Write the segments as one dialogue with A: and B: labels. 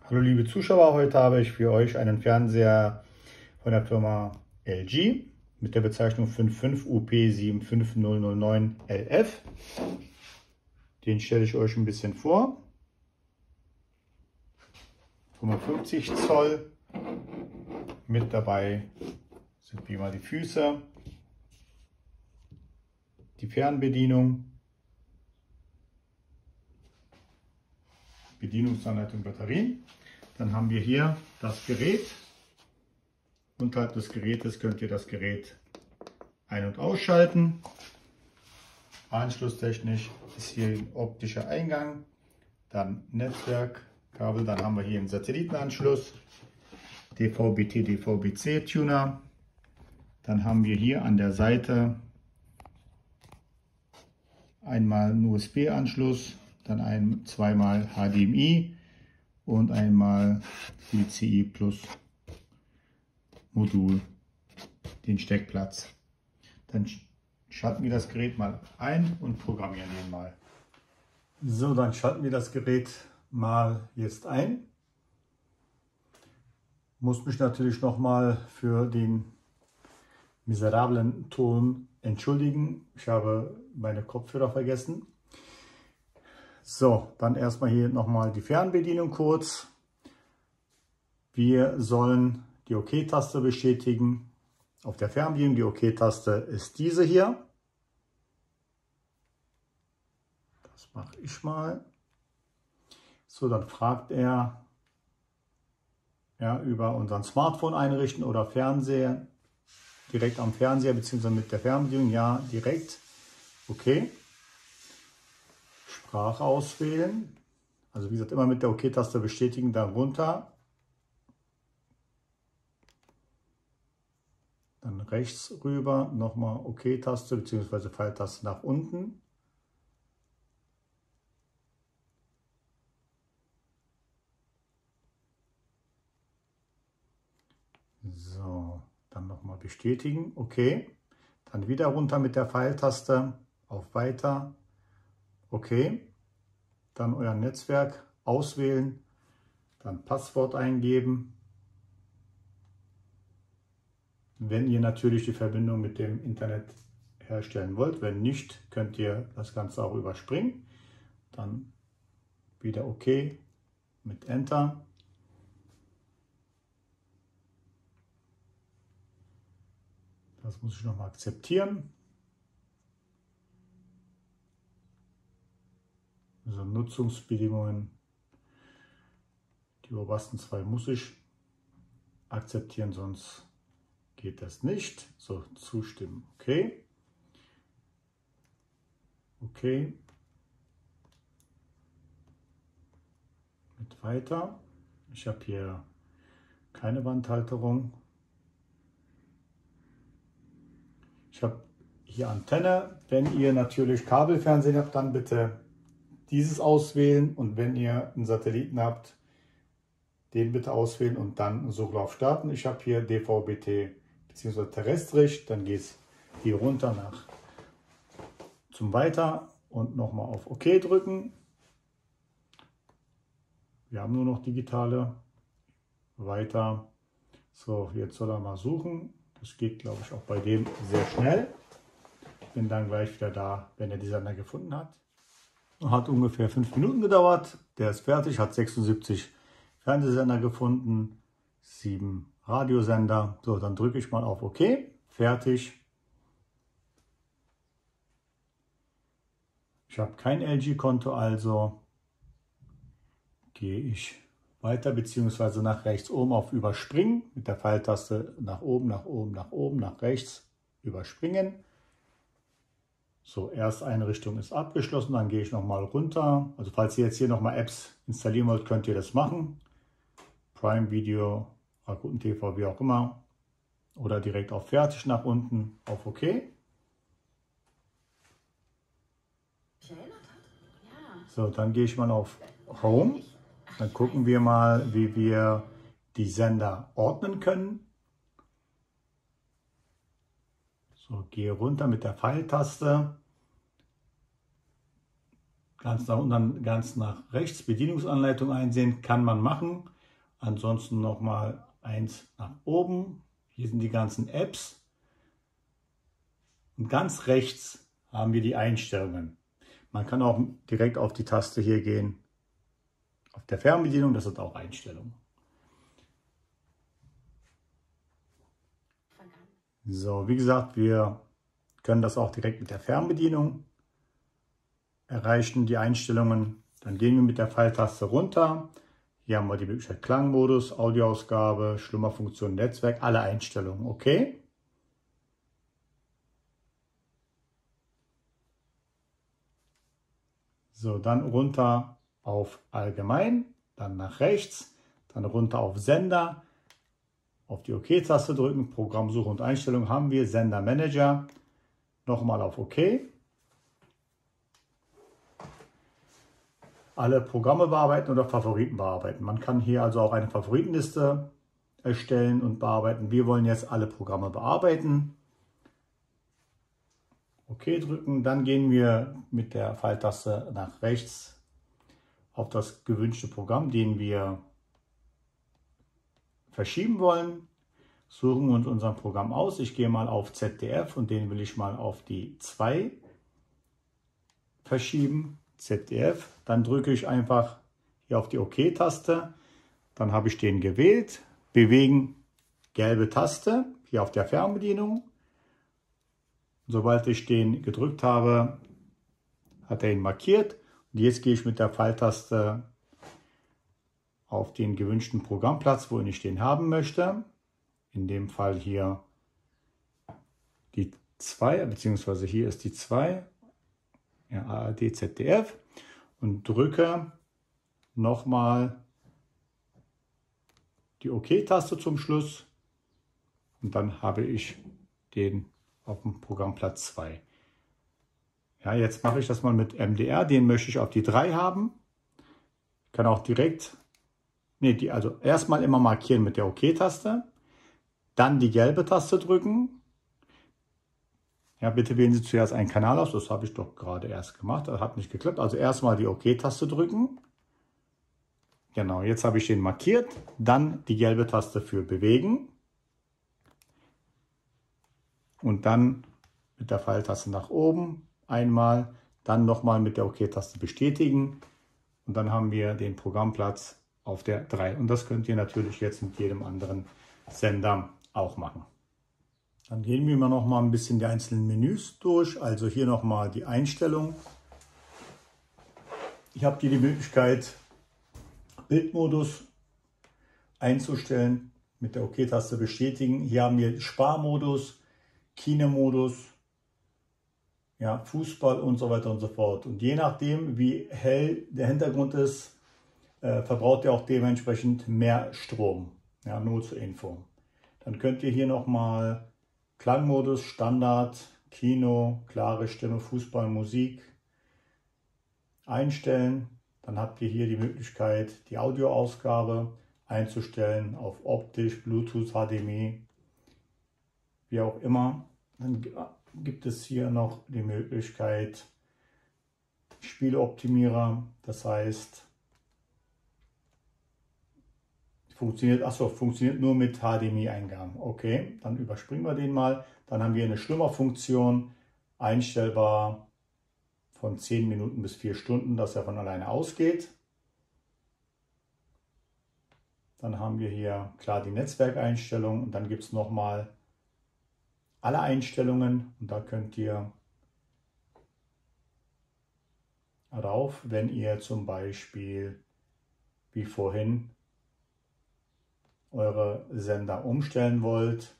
A: Hallo liebe Zuschauer, heute habe ich für euch einen Fernseher von der Firma LG mit der Bezeichnung 55UP75009LF. Den stelle ich euch ein bisschen vor. 55 Zoll, mit dabei sind wie immer die Füße, die Fernbedienung, Bedienungsanleitung, Batterien. Dann haben wir hier das Gerät. Unterhalb des Gerätes könnt ihr das Gerät ein- und ausschalten. Anschlusstechnisch ist hier ein optischer Eingang, dann Netzwerkkabel, dann haben wir hier einen Satellitenanschluss, DVB-T, DVB-C Tuner. Dann haben wir hier an der Seite einmal einen USB-Anschluss, dann zweimal HDMI und einmal DCI Plus Modul, den Steckplatz. Dann schalten wir das Gerät mal ein und programmieren ihn mal. So, dann schalten wir das Gerät mal jetzt ein. Muss mich natürlich nochmal für den miserablen Ton entschuldigen. Ich habe meine Kopfhörer vergessen. So, dann erstmal hier nochmal die Fernbedienung kurz. Wir sollen die OK-Taste bestätigen. Auf der Fernbedienung, die OK-Taste ist diese hier. Das mache ich mal. So, dann fragt er, ja, über unseren Smartphone einrichten oder Fernseher. Direkt am Fernseher bzw. mit der Fernbedienung. Ja, direkt. Okay. Sprache auswählen. Also wie gesagt, immer mit der OK-Taste bestätigen, dann runter. Dann rechts rüber, nochmal OK-Taste bzw. Pfeiltaste nach unten. So, dann nochmal bestätigen. Okay. Dann wieder runter mit der Pfeiltaste auf Weiter. Okay. Dann euer Netzwerk auswählen. Dann Passwort eingeben. Wenn ihr natürlich die Verbindung mit dem Internet herstellen wollt. Wenn nicht, könnt ihr das Ganze auch überspringen. Dann wieder OK mit Enter. Das muss ich nochmal akzeptieren. Also Nutzungsbedingungen, die obersten zwei muss ich akzeptieren, sonst geht das nicht. So, zustimmen. Okay. Okay. Mit weiter. Ich habe hier keine Wandhalterung. Ich habe hier Antenne. Wenn ihr natürlich Kabelfernsehen habt, dann bitte dieses auswählen. Und wenn ihr einen Satelliten habt, den bitte auswählen und dann Suchlauf starten. Ich habe hier DVB-T bzw. terrestrisch. Dann geht es hier runter zum Weiter und nochmal auf OK drücken. Wir haben nur noch digitale. Weiter. So, jetzt soll er mal suchen. Das geht, glaube ich, auch bei dem sehr schnell. Ich bin dann gleich wieder da, wenn er die Sender gefunden hat. Hat ungefähr 5 Minuten gedauert. Der ist fertig, hat 76 Fernsehsender gefunden, 7 Radiosender. So, dann drücke ich mal auf OK. Fertig. Ich habe kein LG-Konto, also gehe ich weiter bzw. nach rechts oben auf Überspringen. Mit der Pfeiltaste nach oben, nach oben, nach oben, nach rechts überspringen. So, Ersteinrichtung ist abgeschlossen. Dann gehe ich nochmal runter. Also falls ihr jetzt hier nochmal Apps installieren wollt, könnt ihr das machen. Prime Video, Rakuten TV, wie auch immer. Oder direkt auf Fertig nach unten, auf OK. So, dann gehe ich mal auf Home. Dann gucken wir mal, wie wir die Sender ordnen können. So, gehe runter mit der Pfeiltaste. Ganz nach unten, ganz nach rechts. Bedienungsanleitung einsehen, kann man machen. Ansonsten nochmal eins nach oben. Hier sind die ganzen Apps. Und ganz rechts haben wir die Einstellungen. Man kann auch direkt auf die Taste hier gehen. Auf der Fernbedienung, das sind auch Einstellungen. So, wie gesagt, wir können das auch direkt mit der Fernbedienung erreichen, die Einstellungen. Dann gehen wir mit der Pfeiltaste runter. Hier haben wir die Möglichkeit Klangmodus, Audioausgabe, Schlummerfunktion, Netzwerk, alle Einstellungen. Okay. So, dann runter auf Allgemein, dann nach rechts, dann runter auf Sender, auf die OK-Taste drücken, Programmsuche und Einstellungen haben wir, Sender Manager, nochmal auf OK. Alle Programme bearbeiten oder Favoriten bearbeiten. Man kann hier also auch eine Favoritenliste erstellen und bearbeiten. Wir wollen jetzt alle Programme bearbeiten. OK drücken, dann gehen wir mit der Pfeiltaste nach rechts auf das gewünschte Programm, den wir verschieben wollen. Suchen uns unser Programm aus. Ich gehe mal auf ZDF und den will ich mal auf die 2 verschieben. ZDF, dann drücke ich einfach hier auf die OK-Taste, dann habe ich den gewählt, bewegen, gelbe Taste, hier auf der Fernbedienung. Sobald ich den gedrückt habe, hat er ihn markiert und jetzt gehe ich mit der Pfeiltaste auf den gewünschten Programmplatz, wo ich den haben möchte. In dem Fall hier die 2, beziehungsweise hier ist die 2. Ja, ARD, ZDF und drücke nochmal die OK-Taste zum Schluss und dann habe ich den auf dem Programmplatz 2. Ja, jetzt mache ich das mal mit MDR, den möchte ich auf die 3 haben. Ich kann auch direkt, also erstmal immer markieren mit der OK-Taste, dann die gelbe Taste drücken. Ja, bitte wählen Sie zuerst einen Kanal aus, das habe ich doch gerade erst gemacht, das hat nicht geklappt. Also erstmal die OK-Taste drücken. Genau, jetzt habe ich den markiert, dann die gelbe Taste für bewegen. Und dann mit der Pfeiltaste nach oben einmal, dann nochmal mit der OK-Taste bestätigen. Und dann haben wir den Programmplatz auf der 3. Und das könnt ihr natürlich jetzt mit jedem anderen Sender auch machen. Dann gehen wir noch mal ein bisschen die einzelnen Menüs durch. Also hier noch mal die Einstellung. Ich habe hier die Möglichkeit, Bildmodus einzustellen. Mit der OK-Taste bestätigen. Hier haben wir Sparmodus, Kinomodus, ja, Fußball und so weiter und so fort. Und je nachdem, wie hell der Hintergrund ist, verbraucht ihr auch dementsprechend mehr Strom. Ja, nur zur Info. Dann könnt ihr hier noch mal Klangmodus, Standard, Kino, klare Stimme, Fußball, Musik einstellen. Dann habt ihr hier die Möglichkeit, die Audioausgabe einzustellen auf optisch, Bluetooth, HDMI, wie auch immer. Dann gibt es hier noch die Möglichkeit Spieleoptimierer, das heißt, funktioniert nur mit HDMI-Eingaben. Okay, dann überspringen wir den mal. Dann haben wir eine Schlummerfunktion, einstellbar von 10 Minuten bis 4 Stunden, dass er von alleine ausgeht. Dann haben wir hier klar die Netzwerkeinstellungen und dann gibt es nochmal alle Einstellungen und da könnt ihr rauf, wenn ihr zum Beispiel wie vorhin eure Sender umstellen wollt,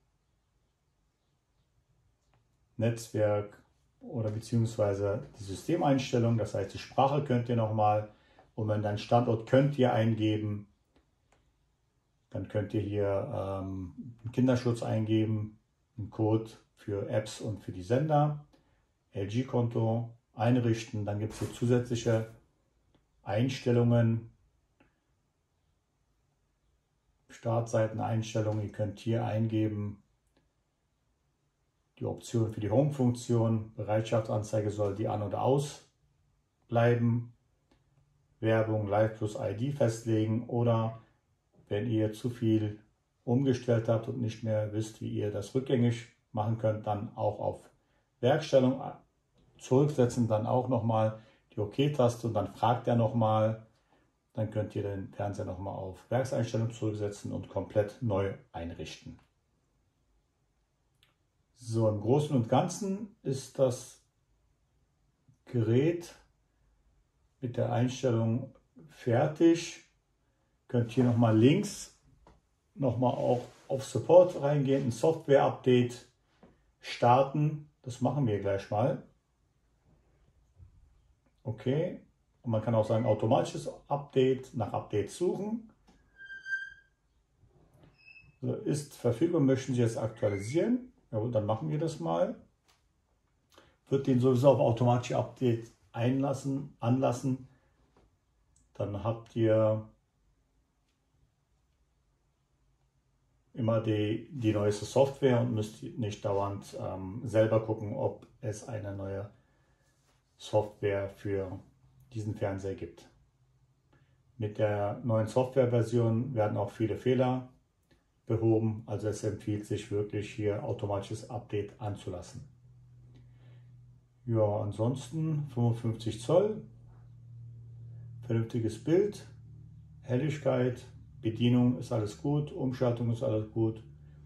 A: Netzwerk oder beziehungsweise die Systemeinstellung, das heißt die Sprache könnt ihr nochmal und wenn dann Standort könnt ihr eingeben, dann könnt ihr hier einen Kinderschutz eingeben, einen Code für Apps und für die Sender, LG-Konto einrichten, dann gibt es hier zusätzliche Einstellungen, Startseiteneinstellungen, ihr könnt hier eingeben, die Option für die Home-Funktion, Bereitschaftsanzeige soll die an- oder aus bleiben, Werbung, Live plus ID festlegen oder wenn ihr zu viel umgestellt habt und nicht mehr wisst, wie ihr das rückgängig machen könnt, dann auch auf Werkstellung zurücksetzen, dann auch nochmal die OK-Taste und dann fragt er nochmal. Dann könnt ihr den Fernseher nochmal auf Werkseinstellung zurücksetzen und komplett neu einrichten. So, im Großen und Ganzen ist das Gerät mit der Einstellung fertig. Könnt hier nochmal links nochmal auch auf Support reingehen, ein Software-Update starten. Das machen wir gleich mal. Okay. Und man kann auch sagen, automatisches Update, nach Updates suchen. So, ist verfügbar, möchten Sie jetzt aktualisieren? Ja, dann machen wir das mal. Wird den sowieso auf automatische Update anlassen. Dann habt ihr immer die neueste Software und müsst nicht dauernd selber gucken, ob es eine neue Software für diesen Fernseher gibt. Mit der neuen Softwareversion werden auch viele Fehler behoben, also es empfiehlt sich wirklich hier automatisches Update anzulassen. Ja, ansonsten 55 Zoll, vernünftiges Bild, Helligkeit, Bedienung ist alles gut, Umschaltung ist alles gut.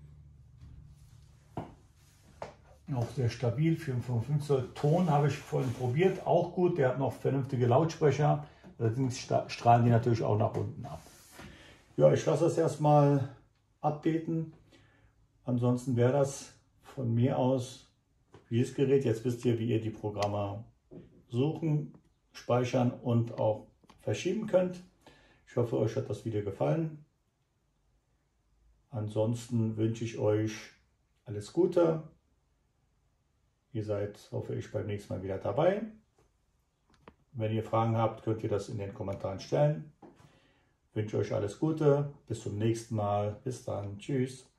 A: Auch sehr stabil, 55 Zoll. Ton habe ich vorhin probiert, auch gut, der hat noch vernünftige Lautsprecher, allerdings strahlen die natürlich auch nach unten ab. Ja, ich lasse das erstmal updaten. Ansonsten wäre das von mir aus dieses Gerät. Jetzt wisst ihr, wie ihr die Programme suchen, speichern und auch verschieben könnt. Ich hoffe, euch hat das Video gefallen. Ansonsten wünsche ich euch alles Gute. Ihr seid, hoffe ich, beim nächsten Mal wieder dabei. Wenn ihr Fragen habt, könnt ihr das in den Kommentaren stellen. Ich wünsche euch alles Gute. Bis zum nächsten Mal. Bis dann. Tschüss.